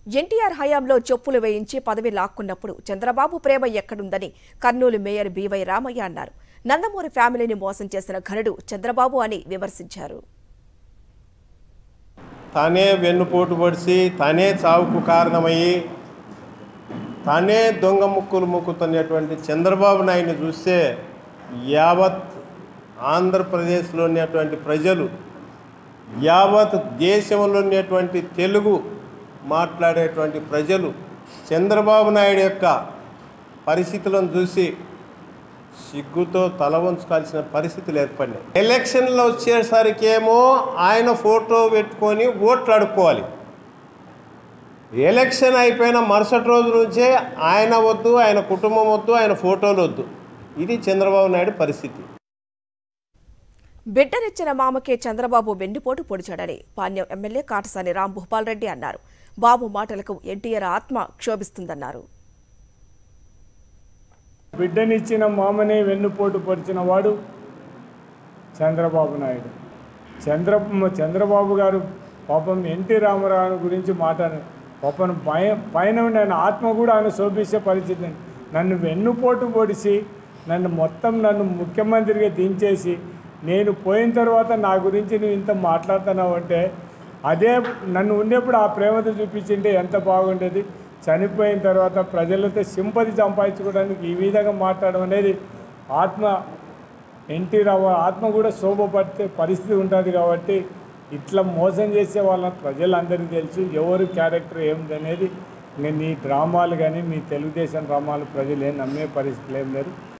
ఎన్టీఆర్ హయాంలో చెప్పులు వేయించి పదవి లాక్కున్నప్పుడు చంద్రబాబు ప్రేమ ఎక్కడుందని కర్నూలు మేయర్ బీవై రామయ్య అన్నారు. నందమూరి ఫ్యామిలీని మోసం చేసిన ఘనుడు చంద్రబాబు అని విమర్శించారు. తానే వెన్నుపోటు పొడిచి తానే చావుకు కారణమయ్యి తానే దొంగ ముక్కులు ముక్కుతున్నటువంటి చంద్రబాబు నాయుడిని చూస్తే యావత్ ఆంధ్రప్రదేశ్లో ఉన్నటువంటి ప్రజలు, యావత్ దేశంలో ఉన్నటువంటి తెలుగు మాట్లాడేటువంటి ప్రజలు చంద్రబాబు నాయుడు యొక్క పరిస్థితులను చూసి సిగ్గుతో తల వంచుకోవాల్సిన పరిస్థితులు ఏర్పడినాయి. ఎలక్షన్లో వచ్చేసరికి ఏమో ఆయన ఫోటో పెట్టుకొని ఓట్లు అడుక్కోవాలి. ఎలక్షన్ అయిపోయిన మరుసటి రోజు నుంచే ఆయన వద్దు, ఆయన కుటుంబం వద్దు, ఆయన ఫోటోలు వద్దు. ఇది చంద్రబాబు నాయుడు పరిస్థితి. బిడ్డనిచ్చిన మామకే చంద్రబాబు వెన్నుపోటు పొడిచాడని పాణ్యం ఎమ్మెల్యే కాటసాని రాంభూపాల్ రెడ్డి అన్నారు. బాబు మాటలకు ఎన్టీఆర్ ఆత్మ క్షోభిస్తుందన్నారు. బిడ్డనిచ్చిన మామనే వెన్నుపోటు పొడిచిన వాడు చంద్రబాబు నాయుడు. చంద్రబాబు గారు పాపం ఎన్టీ రామారావు గురించి మాట్లాడారు. పాపం పైన ఆయన ఆత్మ కూడా ఆయన శోభించే పరిస్థితి. నన్ను వెన్నుపోటు పొడిచి నన్ను ముఖ్యమంత్రిగా దించేసి నేను పోయిన తర్వాత నా గురించి నువ్వు ఇంత మాట్లాడుతున్నావు అంటే, అదే నన్ను ఉన్నప్పుడు ఆ ప్రేమతో చూపించింటే ఎంత బాగుండేది. చనిపోయిన తర్వాత ప్రజలతో సింపతి సంపాదించుకోవడానికి ఈ విధంగా మాట్లాడడం అనేది ఎన్టీ రామారావు ఆత్మ కూడా శోభపడితే పరిస్థితి ఉంటుంది. కాబట్టి ఇట్లా మోసం చేసే వాళ్ళని ప్రజలందరికీ తెలుసు ఎవరు క్యారెక్టర్ ఏమిటి అనేది. నేను ఈ డ్రామాలు కానీ మీ తెలుగుదేశం డ్రామాలు ప్రజలు ఏం నమ్మే పరిస్థితులు ఏం లేదు.